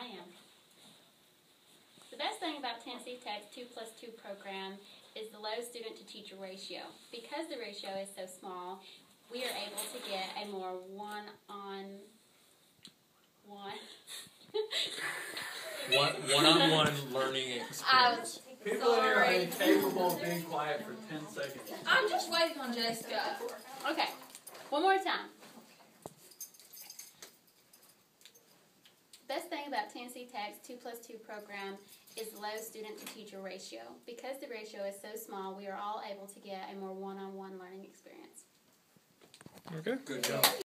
am. The best thing about Tennessee Tech's 2+2 program is the low student-to-teacher ratio. Because the ratio is so small, we are able to get a more one-on-one learning experience. People in here are incapable of being quiet for 10 seconds. I'm just waiting on Jessica. Okay, one more time. Best thing about Tennessee Tech's 2+2 program is the low student-to-teacher ratio. Because the ratio is so small, we are all able to get a more one-on-one learning experience. Okay. Good job.